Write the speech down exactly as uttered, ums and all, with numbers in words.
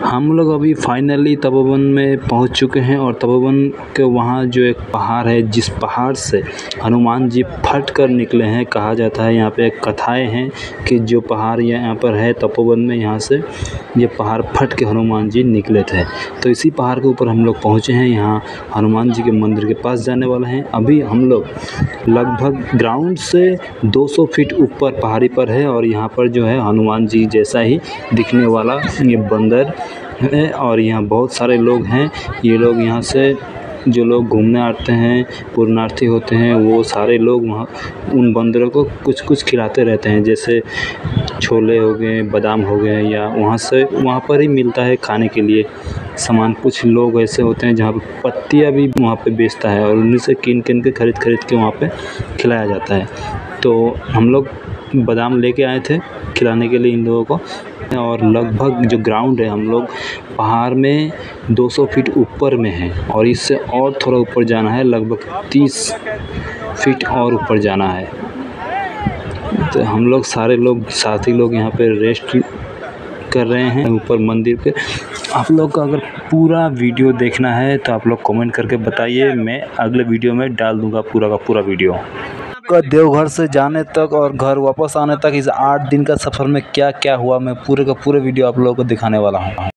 हम लोग अभी फाइनली तपोवन में पहुंच चुके हैं और तपोवन के वहाँ जो एक पहाड़ है, जिस पहाड़ से हनुमान जी फट कर निकले हैं। कहा जाता है, यहाँ पे एक कथाएं हैं कि जो पहाड़ यहाँ पर है तपोवन में, यहाँ से ये पहाड़ फट के हनुमान जी निकले थे। तो इसी पहाड़ के ऊपर हम लोग पहुँचे हैं। यहाँ हनुमान जी के मंदिर के पास जाने वाले हैं। अभी हम लोग लगभग ग्राउंड से दो सौ फीट ऊपर पहाड़ी पर है और यहाँ पर जो है हनुमान जी जैसा ही दिखने वाला ये बंदर है और यहाँ बहुत सारे लोग हैं। ये लोग यहाँ से जो लोग घूमने आते हैं, पुण्यार्थी होते हैं, वो सारे लोग वहाँ उन बंदरों को कुछ कुछ खिलाते रहते हैं, जैसे छोले हो गए, बादाम हो गए, या वहाँ से वहाँ पर ही मिलता है खाने के लिए सामान। कुछ लोग ऐसे होते हैं जहाँ पे पत्तियाँ भी वहाँ पे बेचता है और उन्हीं से किन किन के खरीद खरीद के वहाँ पे खिलाया जाता है। तो हम लोग बादाम लेके आए थे खिलाने के लिए इन लोगों को। और लगभग जो ग्राउंड है, हम लोग पहाड़ में दो सौ फीट ऊपर में है और इससे और थोड़ा ऊपर जाना है, लगभग तीस फीट और ऊपर जाना है। तो हम लोग सारे लोग साथी लोग यहाँ पे रेस्ट कर रहे हैं ऊपर मंदिर पे। आप लोग को अगर पूरा वीडियो देखना है तो आप लोग कमेंट करके बताइए, मैं अगले वीडियो में डाल दूंगा पूरा का पूरा वीडियो। देवघर से जाने तक और घर वापस आने तक इस आठ दिन का सफ़र में क्या क्या हुआ, मैं पूरे का पूरे वीडियो आप लोगों को दिखाने वाला हूँ।